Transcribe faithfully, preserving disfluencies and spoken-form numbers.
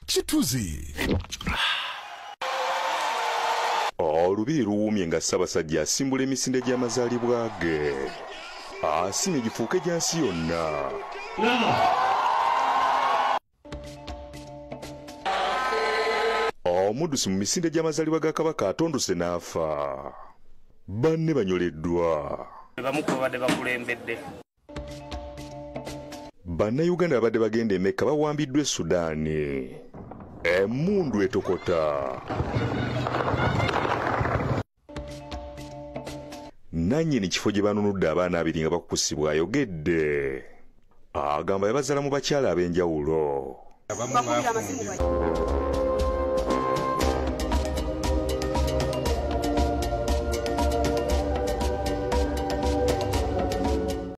Kituzi. Olubiri luwumye nga Ssaabasajja asimbula emisinde gy'amazaalibwa ge. Asimye gifuuke gya nsi yonna. Omuddusi mu misinde gy'amazaalibwa ga Kabaka atondose n'afa. Banne banyoleddwa. Bamu ku babadde bakulembedde. Bannayuganda babadde bagenda e Mecca bawambiddwa e Sudaani. Emmundu etokota. Nannyini kifo gye banunudde abaana abiri nga bakukusibwa ayogedde. Agamba yabazaala mu bakyala ab'enjawulo.